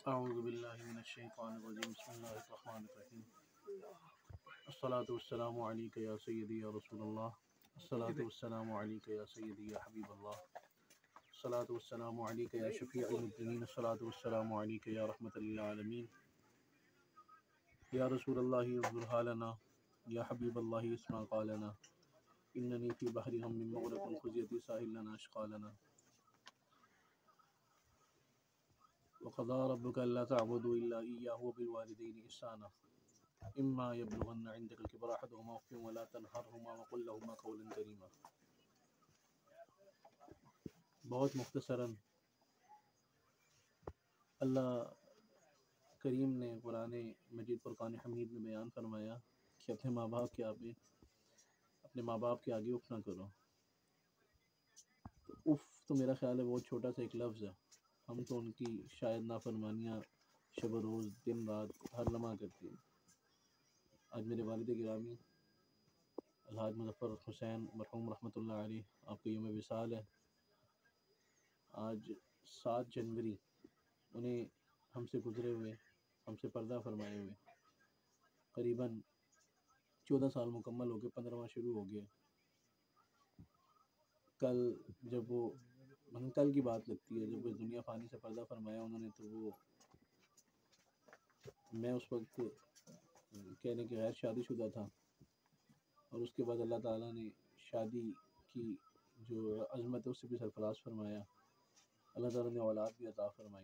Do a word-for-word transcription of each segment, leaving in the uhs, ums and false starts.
اعوذ باللہ من الشیطان الرجیم بسم اللہ الرحمن الرحیم الصلاۃ والسلام علیک یا سیدی یا رسول اللہ الصلاۃ والسلام علیک یا سیدی یا حبیب اللہ الصلاۃ والسلام علیک یا شفیع المذنبین الصلاۃ والسلام علیک یا رحمۃ للعالمین یا رسول اللہ اصبر حالنا یا حبیب اللہ اسمع قالنا اننی فی بحر غم مغرق خذ یدی ساحل لنا اشقا لنا وقضى ربك ألا تعبدوا إلا إياه وبالوالدين إحسانا إما يبلغن عندك الكبر أحدهما أو ولا تنهرهما وقل لهما قولا كريما. بہت مختصراً اللہ کریم نے قرآن مجید فرقان حمید میں بیان فرمایا کہ اپنے ماں باپ کے آگے اپنے ماں باپ کے آگے اف نہ کرو. تو اف تو میرا خیال ہے بہت چھوٹا سا ایک لفظ ہے. ہم تو ان کی شاید نافرمانیاں شب و روز دن رات ہر لمحہ کرتے ہیں. آج میرے والد گرامی الحاج مظفر حسین مرحوم رحمۃ اللہ علیہ آپ کا یوم وصال ہے. آج سات جنوری انہیں ہم سے گزرے ہوئے ہم سے پردہ فرمائے ہوئے قریباً چودہ سال مکمل ہو گئے، پندرہواں شروع ہو گیا. کل جب وہ من کل کی بات لگتی ہے جب وہ دنیا فانی سے پردہ فرمایا انہوں نے، تو وہ میں اس وقت کہنے کے غیر شادی شدہ تھا، اور اس کے بعد اللہ تعالیٰ نے شادی کی جو عظمت ہے اس سے بھی سرفراز فرمایا. اللہ تعالیٰ نے اولاد بھی عطا فرمائی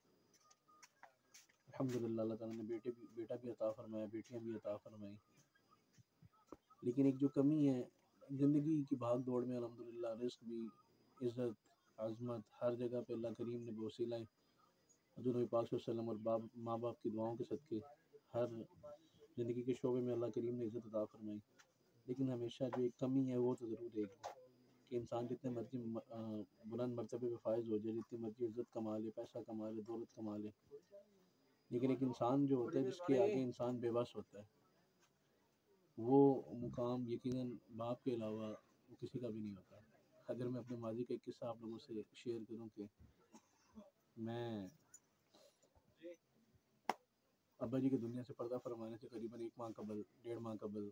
الحمدللہ. اللہ تعالیٰ نے بیٹے بھی بیٹا بھی عطا فرمایا، بیٹیاں بھی عطا فرمائی. لیکن ایک جو کمی ہے زندگی کی بھاگ دوڑ میں، الحمدللہ رزق بھی، عزت، عظمت ہر جگہ پہ اللہ کریم نے بوسیلہ حضور نبی پاک صلی اللہ علیہ وسلم اور باپ ماں باپ کی دعاؤں کے صدقے ہر زندگی کے شعبے میں اللہ کریم نے عزت عطا فرمائی. لیکن ہمیشہ جو ایک کمی ہے وہ تو ضرور رہے گی کہ انسان جتنے مرضی بلند مرتبے پہ فائز ہو جائے، جتنی مرضی عزت کما لے، پیسہ کما لے، دولت کما لے، لیکن ایک انسان جو ہوتا ہے جس کے آگے انسان بے بس ہوتا ہے، وہ مقام یقیناً باپ کے علاوہ وہ کسی کا بھی نہیں ہوتا. اگر میں اپنے ماضی کا ایک قصہ آپ لوگوں سے شیئر کروں کہ میں ابا جی کی دنیا سے پردہ فرمانے سے قریباً ایک ماہ قبل ڈیڑھ ماہ قبل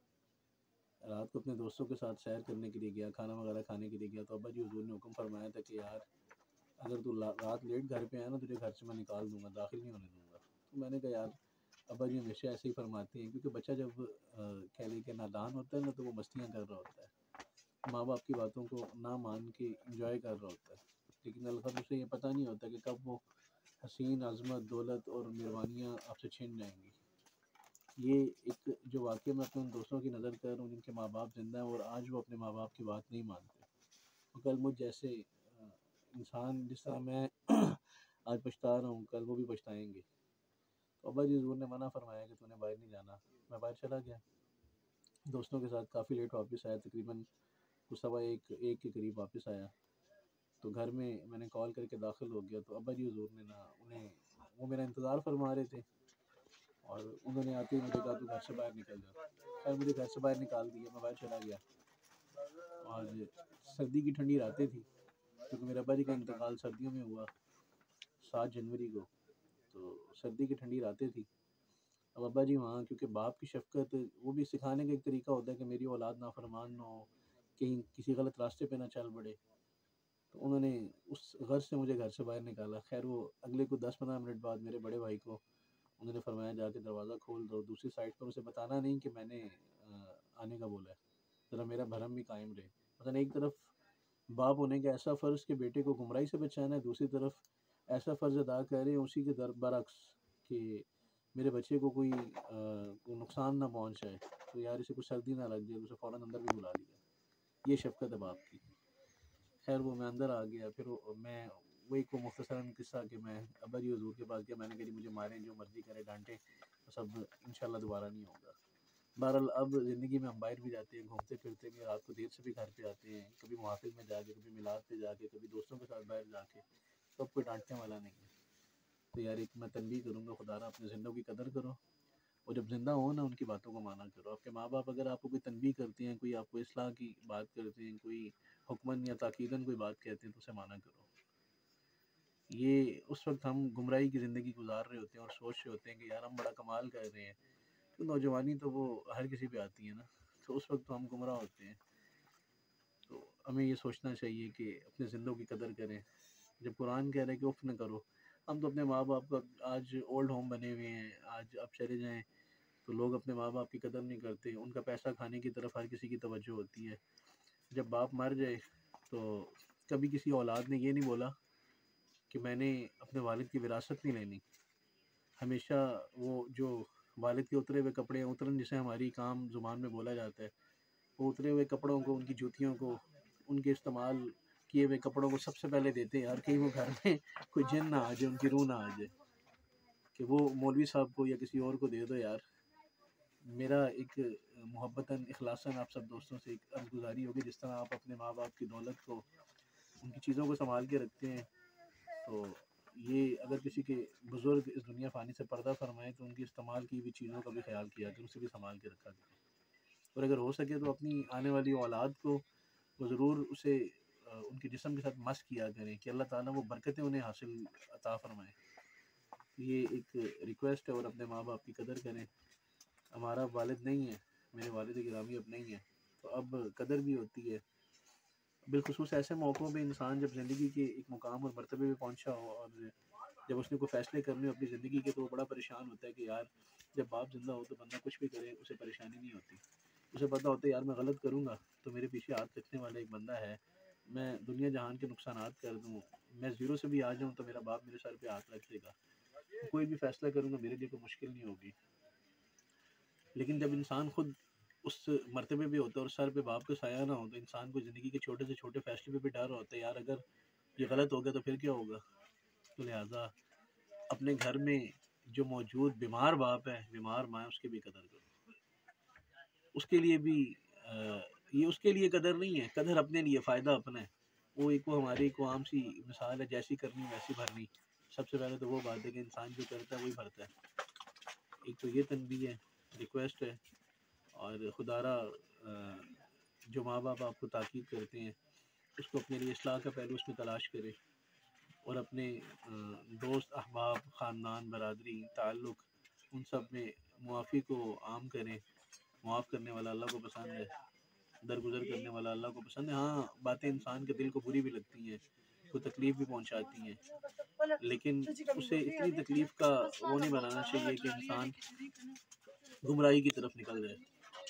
رات کو اپنے دوستوں کے ساتھ سیر کرنے کے لیے گیا، کھانا وغیرہ کھانے کے لیے گیا. تو ابا جی حضور نے حکم فرمایا تھا کہ یار اگر تو رات لیٹ گھر پہ آیا نا تجھے گھر سے میں نکال دوں گا، داخل نہیں ہونے دوں گا. تو میں نے کہا یار ابا جی ہمیشہ ایسے ہی فرماتے ہیں، کیونکہ بچہ جب کہہ لے کہ نادان ہوتا ہے نا تو وہ مستیاں کر رہا ہوتا ہے، ماں باپ کی باتوں کو نہ مان کے انجوائے کر رہا ہوتا ہے. لیکن البتہ اسے یہ پتہ نہیں ہوتا کہ کب وہ حسین عظمت، دولت اور مہربانیاں آپ سے چھن جائیں گی. یہ ایک جو واقعہ میں اپنے ان دوستوں کی نظر کر رہا ہوں جن کے ماں باپ زندہ ہیں اور آج وہ اپنے ماں باپ کی بات نہیں مانتے. تو کل مجھ جیسے انسان جس طرح میں آج پچھتا رہا ہوں کل وہ بھی پچھتائیں گے. تو ابا جی حضور نے منع فرمایا کہ تو نے باہر نہیں جانا. میں باہر چلا گیا دوستوں کے ساتھ، کافی لیٹ واپس آیا، تقریباً کچھ سوا ایک ایک کے قریب واپس آیا. تو گھر میں میں نے کال کر کے داخل ہو گیا تو ابا جی حضور نے نا انہیں وہ میرا انتظار فرما رہے تھے اور انہوں نے آتے ہی مجھے کہا تو گھر سے باہر نکل جا. خیر مجھے گھر سے باہر نکال دیا، میں باہر چلا گیا. اور سردی کی ٹھنڈی راتیں تھی کیونکہ میرے ابا جی کا انتقال سردیوں میں ہوا سات جنوری کو، تو سردی کی ٹھنڈی راتیں تھی. اب ابا جی وہاں کیونکہ باپ کی شفقت وہ بھی سکھانے کا ایک طریقہ ہوتا ہے کہ میری اولاد نافرمان نہ ہو، کہیں کسی غلط راستے پہ نہ چل پڑے. تو انہوں نے اس غرض سے مجھے گھر سے باہر نکالا. خیر وہ اگلے کو دس پندرہ منٹ بعد میرے بڑے بھائی کو انہوں نے فرمایا جا کے دروازہ کھول دو، دوسری سائڈ پر اسے بتانا نہیں کہ میں نے آنے کا بولا ہے، ذرا میرا بھرم بھی قائم رہے. مثلا ایک طرف باپ ہونے کا ایسا فرض کہ بیٹے کو گمراہی سے بچانا ہے، دوسری طرف ایسا فرض ادا کر رہے ہیں اسی کے در برعکس کہ میرے بچے کو کوئی کوئی نقصان نہ پہنچ جائے، تو یار اسے کچھ سردی نہ لگ جائے، اسے فوراً اندر بھی بلا لیا. یہ شفقت ہے باپ کی. خیر وہ میں اندر آ گیا. پھر میں وہ ایک کو مختصراً قصہ کہ میں ابا جی حضور کے پاس گیا. میں نے کہا جی مجھے ماریں جو مرضی کرے ڈانٹیں، بس اب انشاءاللہ دوبارہ نہیں ہوگا. بہرحال اب زندگی میں ہم باہر بھی جاتے ہیں، گھومتے پھرتے بھی، رات کو دیر سے بھی گھر پہ آتے ہیں، کبھی محافل میں جا کے، کبھی میلاد پہ جا کے، کبھی دوستوں کے ساتھ باہر جا کے، تو اب کوئی ڈانٹنے والا نہیں ہے. تو یار ایک میں تنبیہ کروں گا، خدا را اپنے زندوں کی قدر کرو اور جب زندہ ہو نا ان کی باتوں کو مانا کرو. آپ کے ماں باپ اگر آپ کو کوئی تنبیہ کرتے ہیں، کوئی آپ کو اصلاح کی بات کرتے ہیں، کوئی حکمن یا تاکیدن کوئی بات کہتے ہیں تو اسے مانا کرو. یہ اس وقت ہم گمراہی کی زندگی گزار رہے ہوتے ہیں اور سوچ رہے ہوتے ہیں کہ یار ہم بڑا کمال کر رہے ہیں، تو نوجوانی تو وہ ہر کسی پہ آتی ہے نا، تو اس وقت تو ہم گمراہ ہوتے ہیں۔ تو ہمیں یہ سوچنا چاہیے کہ اپنے زندوں کی قدر کریں۔ جب قرآن کہہ رہے ہے کہ اف نہ کرو، ہم تو اپنے ماں باپ کا آج اولڈ ہوم بنے ہوئے ہیں، آج آپ چلے جائیں تو لوگ اپنے ماں باپ کی قدر نہیں کرتے، ان کا پیسہ کھانے کی طرف ہر کسی کی توجہ ہوتی ہے۔ جب باپ مر جائے تو کبھی کسی اولاد نے یہ نہیں بولا کہ میں نے اپنے والد کی وراثت نہیں لینی۔ ہمیشہ وہ جو والد کے اترے ہوئے کپڑے اترن جسے ہماری کام زبان میں بولا جاتا ہے، وہ اترے ہوئے کپڑوں کو، ان کی جوتیوں کو، ان کے استعمال کیے ہوئے کپڑوں کو سب سے پہلے دیتے ہیں، یار کہیں وہ گھر میں کوئی جن نہ آ جائے، ان کی روح نہ آ جائے کہ وہ مولوی صاحب کو یا کسی اور کو دے دو۔ یار میرا ایک محبتاً اخلاصاً آپ سب دوستوں سے ایک عرض گزاری ہوگی، جس طرح آپ اپنے ماں باپ کی دولت کو، ان کی چیزوں کو سنبھال کے رکھتے ہیں، تو یہ اگر کسی کے بزرگ اس دنیا فانی سے پردہ فرمائیں تو ان کی استعمال کی ہوئی چیزوں کا بھی خیال کیا کہ اسے بھی سنبھال کے رکھا کریں، اور اگر ہو سکے تو اپنی آنے والی اولاد کو وہ ضرور اسے ان کے جسم کے ساتھ مس کیا کریں کہ اللہ تعالیٰ وہ برکتیں انہیں حاصل عطا فرمائیں۔ یہ ایک ریکویسٹ ہے، اور اپنے ماں باپ کی قدر کریں۔ ہمارا والد نہیں ہے، میرے والد گرامی اب نہیں ہے، تو اب قدر بھی ہوتی ہے، بالخصوص ایسے موقعوں پہ انسان جب زندگی کے ایک مقام اور مرتبے پہ پہنچا ہو، اور جب اس نے کوئی فیصلے کرنے ہو اپنی زندگی کے، تو وہ بڑا پریشان ہوتا ہے کہ یار جب باپ زندہ ہو تو بندہ کچھ بھی کرے اسے پریشانی نہیں ہوتی، اسے پتہ ہوتا ہے یار میں غلط کروں گا تو میرے پیچھے ہاتھ رکھنے والا ایک بندہ ہے، میں دنیا جہان کے نقصانات کر دوں، میں زیرو سے بھی آ جاؤں تو میرا باپ میرے سر پہ ہاتھ رکھ دے گا، کوئی بھی فیصلہ کروں گا میرے لیے کوئی مشکل نہیں ہوگی۔ لیکن جب انسان خود اس مرتبے پہ ہوتا ہے اور سر پہ باپ کا سایہ نہ ہو، تو انسان کو زندگی کے چھوٹے سے چھوٹے فیصلے پہ بھی ڈر ہوتا ہے، یار اگر یہ غلط ہو گیا تو پھر کیا ہوگا۔ تو لہٰذا اپنے گھر میں جو موجود بیمار باپ ہے، بیمار ماں ہے، اس کی بھی قدر کرو، اس کے لیے بھی یہ اس کے لیے قدر نہیں ہے، قدر اپنے لیے، فائدہ اپنا ہے۔ وہ ایک وہ ہماری ایک عام سی مثال ہے، جیسی کرنی ویسی بھرنی۔ سب سے پہلے تو وہ بات ہے کہ انسان جو کرتا ہے وہی بھرتا ہے۔ ایک تو یہ تنبیہ ہے، ریکویسٹ ہے، اور خدا را جو ماں باپ آپ کو تاکید کرتے ہیں اس کو اپنے لیے اصلاح کا پہلو اس میں تلاش کرے، اور اپنے دوست، احباب، خاندان، برادری، تعلق، ان سب میں معافی کو عام کریں۔ معاف کرنے والا اللہ کو پسند ہے، درگزر کرنے والا اللہ کو پسند ہے۔ ہاں باتیں انسان کے دل کو بری بھی لگتی ہیں، کوئی تکلیف بھی پہنچاتی ہیں، لیکن اسے اتنی تکلیف کا وہ نہیں بنانا چاہیے کہ انسان گمراہی کی طرف نکل جائے۔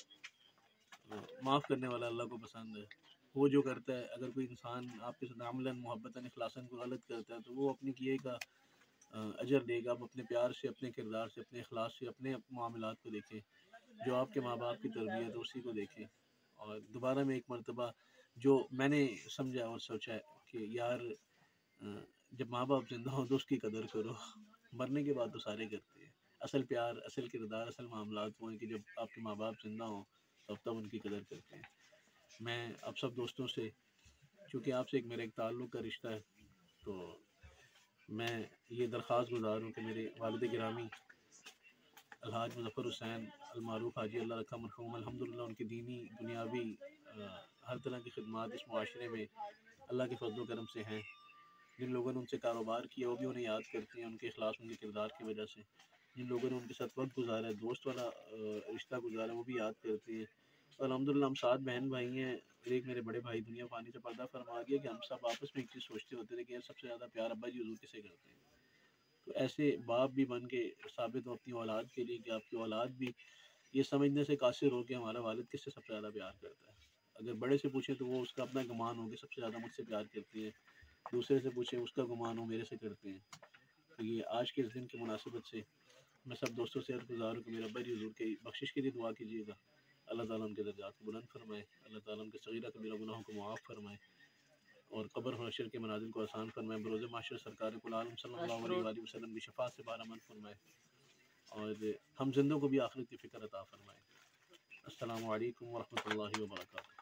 معاف کرنے والا اللہ کو پسند ہے، وہ جو کرتا ہے، اگر کوئی انسان آپ کے ساتھ عملاً محبتاً اخلاصاً کو غلط کرتا ہے تو وہ اپنے کیے کا اجر دے گا۔ آپ اپنے پیار سے، اپنے کردار سے، اپنے اخلاص سے اپنے معاملات کو دیکھیں، جو آپ کے ماں باپ کی تربیت ہے اسی کو دیکھیں۔ اور دوبارہ میں ایک مرتبہ جو میں نے سمجھا اور سوچا ہے کہ یار جب ماں باپ زندہ ہو تو اس کی قدر کرو، مرنے کے بعد تو سارے کرتے ہیں۔ اصل پیار، اصل کردار، اصل معاملات وہ ہیں کہ جب آپ کے ماں باپ زندہ ہوں تب تب ان کی قدر کرتے ہیں۔ میں اب سب دوستوں سے، چونکہ آپ سے ایک میرا ایک تعلق کا رشتہ ہے، تو میں یہ درخواست گزار ہوں کہ میرے والد گرامی الحاج مظفر حسین المعروف حاجی اللہ رکھا مرحوم، الحمدللہ ان کی دینی دنیاوی ہر طرح کی خدمات اس معاشرے میں اللہ کے فضل و کرم سے ہیں۔ جن لوگوں نے ان سے کاروبار کیا وہ بھی انہیں یاد کرتے ہیں، ان کے اخلاص، ان کے کردار کی وجہ سے۔ جن لوگوں نے ان کے ساتھ وقت گزارا ہے، دوست والا رشتہ گزارا ہے، وہ بھی یاد کرتے ہیں۔ الحمدللہ ہم سات بہن بھائی ہیں، ایک میرے بڑے بھائی دنیا فانی سے پردہ فرما گیا، کہ ہم سب آپس میں ایک چیز سوچتے ہوتے تھے کہ یار سب سے زیادہ پیار ابا جی حضور کسے کرتے ہیں۔ تو ایسے باپ بھی بن کے ثابت ہو اپنی اولاد کے لیے کہ آپ کی اولاد بھی یہ سمجھنے سے قاصر ہو کہ ہمارا والد کس سے سب سے زیادہ پیار کرتا ہے۔ اگر بڑے سے پوچھیں تو وہ اس کا اپنا گمان ہو کہ سب سے زیادہ مجھ سے پیار کرتے ہیں، دوسرے سے پوچھیں اس کا گمان ہو میرے سے کرتے ہیں۔ تو یہ آج کے اس دن کی مناسبت سے میں سب دوستوں سے عرض گزار ہوں کہ میرے ابا جی حضور کی بخشش کے لیے دعا کیجیے گا، اللہ تعالیٰ ان کے درجات کو بلند فرمائے، اللہ تعالیٰ ان کے صغیرہ کبیرہ گناہوں کو معاف فرمائے، اور قبر و حشر کے منازل کو آسان فرمائے، بروز محشر سرکار کل عالم صلی اللہ علیہ وآلہ وسلم کی شفاعت سے بہرامند فرمائے، اور ہم زندوں کو بھی آخرت کی فکر عطا فرمائے۔ السلام علیکم ورحمۃ اللہ وبرکاتہ۔